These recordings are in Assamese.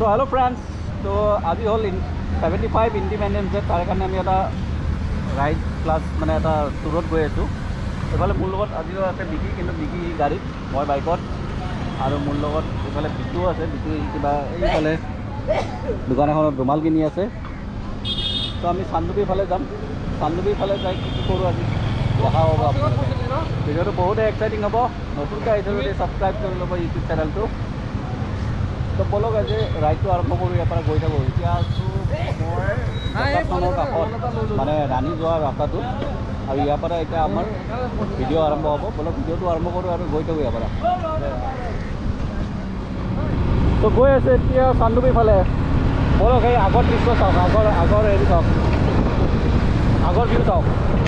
hello friends. So আজি হল 75 ইন্ডিপেন্ডেন্স ডে তাৰ কাৰণে আমি এটা রাইড প্লাস মানে এটা টুৰত গৈ আছো এফালে মোৰ লগত আজিও আছে বিকি কিন্তু বিকি গাড়ীত মই বাইকত আৰু মোৰ লগত এফালে বিটু আছে বিটু কিবা এইফালে দোকান এখনত ৰুমাল কিনি আছে তো আমি চান্দুবি ফালে যাম চান্দুবি ফালে যাই কি কৰোঁ আজি দেখা হ'ব আপোনালোকে ভিডিঅ'টো বহুতে এক্সাইটিং হ'ব নতুনকৈ আহিছে যদি ছাবস্ক্ৰাইব কৰি ল'ব ইউটিউব চেনেলটো তো বলক আজি ৰাইডটো আৰম্ভ কৰোঁ ইয়াৰ পৰা গৈ থাকোঁ এতিয়া মই কাষত মানে ৰাণী যোৱা ৰাস্তাটো আৰু ইয়াৰ পৰা এতিয়া আমাৰ ভিডিঅ' আৰম্ভ হ'ব বলক ভিডিঅ'টো আৰম্ভ কৰোঁ আৰু গৈ থাকোঁ ইয়াৰ পৰা তো গৈ আছে এতিয়া চান্দুবি ফালে বলক সেই আগৰ দৃশ্য চাওক আগৰ হেৰি চাওক আগৰ ভিউ চাওক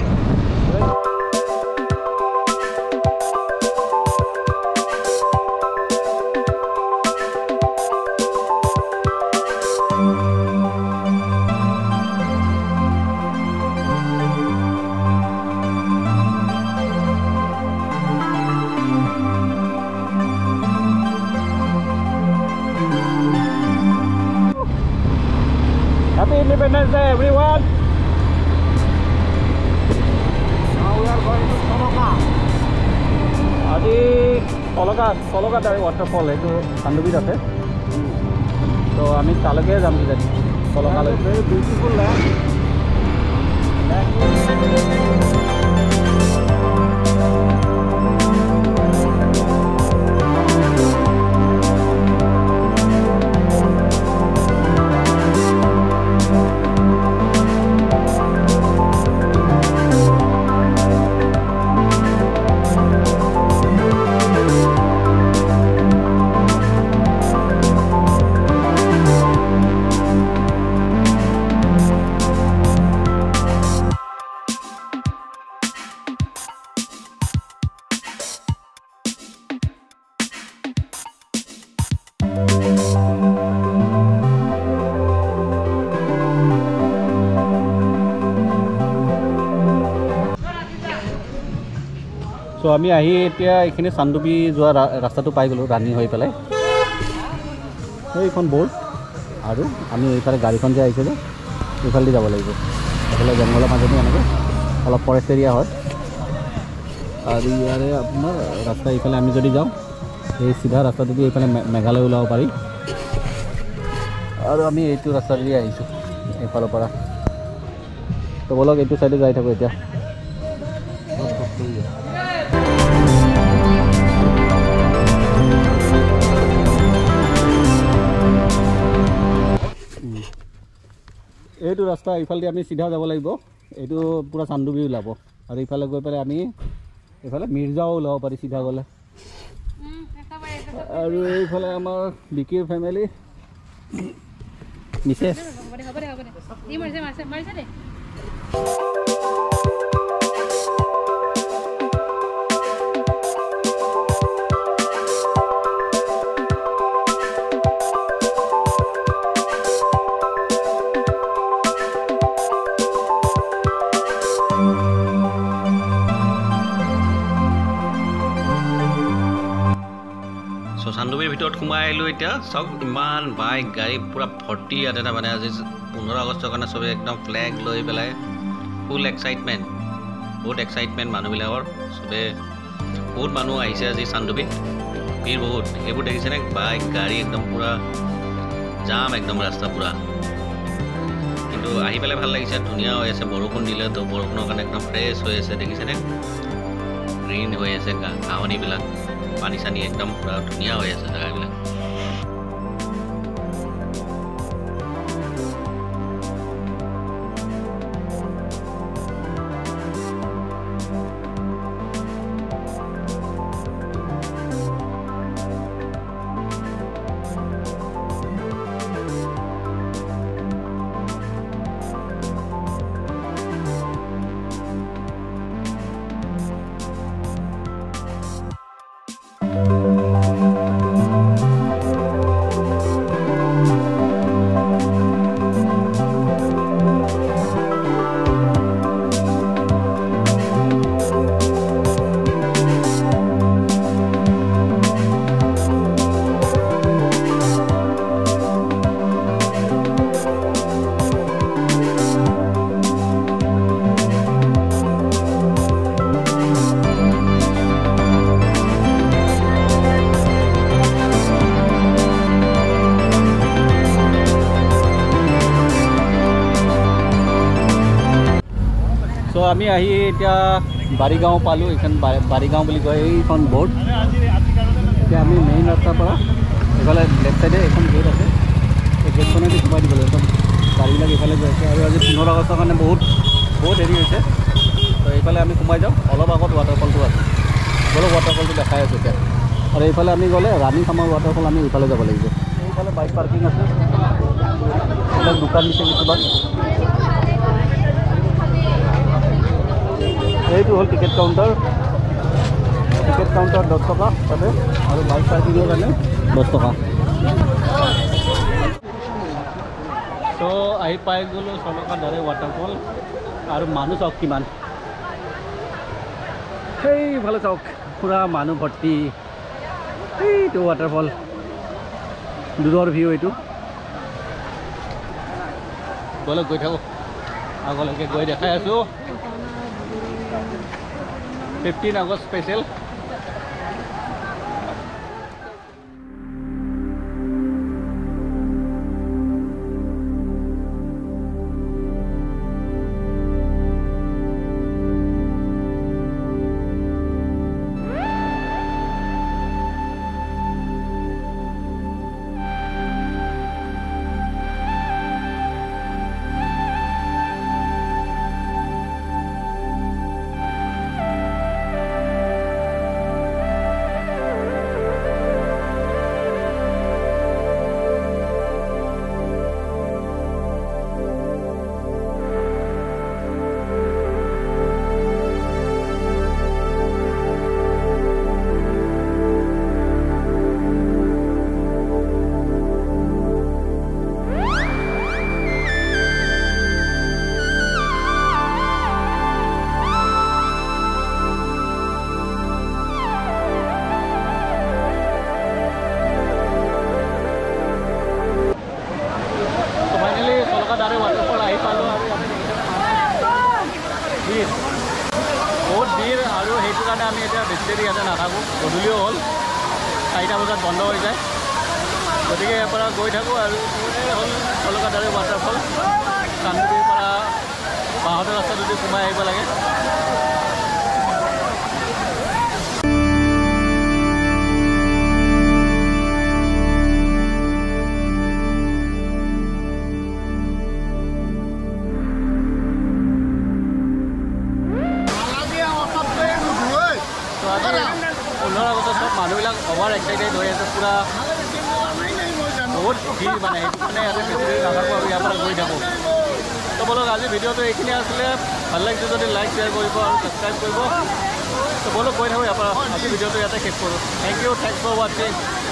Happy Independence Day, everyone! Now we are going to Soloka. Adi Soloka dari waterfall itu Sandubit ase. So ami talake jam kita di Soloka. Very beautiful land. So আমি আহি এতিয়া এইখিনি চান্দুবি যোৱা ৰাস্তাটো পাই গ'লো ৰাণী হৈ পেলাই এইখন বৰ্ড আৰু আমি এইফালে গাড়ীখন যে আহিছে যে এইফালে যাব লাগিব এইফালে জংঘলৰ মাজতে এনেকৈ অলপ ফৰেষ্ট এৰিয়া হয় আৰু ইয়াৰে আপোনাৰ ৰাস্তা এইফালে আমি যদি যাওঁ এই চিধা ৰাস্তাটো দি এইফালে মেঘালয় ওলাব পাৰি আৰু আমি এইটো ৰাস্তা দি আহিছোঁ এইফালৰ পৰা তো বলক এইটো চাইডে যাই থাকোঁ এতিয়া এইটো ৰাস্তা ইফালে আমি চিধা যাব লাগিব এইটো পুৰা চান্দুবি ওলাব আৰু ইফালে গৈ পেলাই আমি এইফালে মিৰ্জাও ওলাব পাৰি চিধা গ'লে আৰু এইফালে আমাৰ বিকিৰ ফেমিলি মিছেছ চান্দুবিৰ ভিতৰত সোমাই আহিলোঁ এতিয়া চাওক ইমান বাইক গাড়ী পূৰা ভৰ্তি ইয়াত এটা মানে আজি 15 আগষ্টৰ কাৰণে চবেই একদম ফ্লেগ লৈ পেলাই ফুল এক্সাইটমেণ্ট বহুত এক্সাইটমেণ্ট মানুহবিলাকৰ চবেই বহুত মানুহ আহিছে আজি চান্দুবিত ভিৰ বহুত এইবোৰ দেখিছেনে বাইক গাড়ী একদম পূৰা জাম একদম ৰাস্তা পূৰা কিন্তু আহি পেলাই ভাল লাগিছে ধুনীয়া হৈ আছে বৰষুণ দিলে তো বৰষুণৰ কাৰণে একদম ফ্ৰেছ হৈ আছে দেখিছেনে গ্ৰীণ হৈ আছে ঘাঁহনিবিলাক পানী চানী একদম পুৰা ধুনীয়া হৈ আছে জেগাবিলাক আমি আহি এতিয়া বাৰীগাঁও পালোঁ। এইখন বাৰীগাঁও বুলি কয় এইখন বৰ্ড। এতিয়া আমি মেইন ৰাস্তাৰ পৰা এইফালে লেফ্ট চাইডে এখন গেট আছে, এই গেটখনেদি সোমাই দিব লাগিব। একদম গাড়ীবিলাক এইফালে গৈ আছে আৰু আজি 15 আগষ্টৰ কাৰণে বহুত হেৰি হৈছে। তো এইফালে আমি সোমাই যাওঁ। অলপ আগত ৱাটাৰফলটো আছে, বলক ৱাটাৰফলটো দেখাই আছোঁ এতিয়া। আৰু এইফালে আমি গ'লে ৰাণী খামৰ ৱাটাৰফল আমি এইফালে যাব লাগিব। এইফালে বাইক পাৰ্কিং আছে, এইবিলাক দোকান দিছে কিছুমান। এইটো হ'ল টিকেট কাউণ্টাৰ। টিকেট কাউণ্টাৰ 10 টকা তাতে, আৰু বাইক পাৰ্কিঙৰ কাৰণে 10 টকা। তো আহি পাই গ'লোঁ সলকা দাৰে ৱাটাৰফল। আৰু মানুহ চাওক কিমান, সেইফালে চাওক পুৰা মানুহ ভৰ্তি। এইটো ৱাটাৰফল, দূৰৰ ভিউ এইটো। বলক গৈ থাকোঁ, আগলৈকে গৈ দেখাই আছোঁ। 15 আগষ্ট স্পেচিয়েল। বহুত ভিৰ আৰু সেইটো কাৰণে আমি এতিয়া বেছি দেৰি ইয়াতে নাথাকোঁ। গধূলিও হ'ল, 4টা বজাত বন্ধ হৈ যায়। গতিকে ইয়াৰ পৰা গৈ থাকোঁ আৰু হ'ল সলকা দাৰে ৱাটাৰফল। চান্দুবিৰ পৰা বাঁহতৰ ৰাস্তাটোদি সোমাই আহিব লাগে। মানুহবিলাক অভাৰ এক্সাইটেড হৈ আছে, পূৰা বহুত ভিৰ মানে। সেইটো কাৰণে ইয়াতে বেছি দেৰি নাথাকোঁ আৰু ইয়াৰ পৰা গৈ থাকোঁ। তো বলক আজি ভিডিঅ'টো এইখিনি আছিলে। ভাল লাগিছে যদি লাইক শ্বেয়াৰ কৰিব আৰু ছাবস্ক্ৰাইব কৰিব। তো বলক গৈ থাকোঁ ইয়াৰ পৰা। আজি ভিডিঅ'টো ইয়াতে শেষ কৰোঁ। থেংক ইউ, থেংকছ ফৰ ৱাচিং।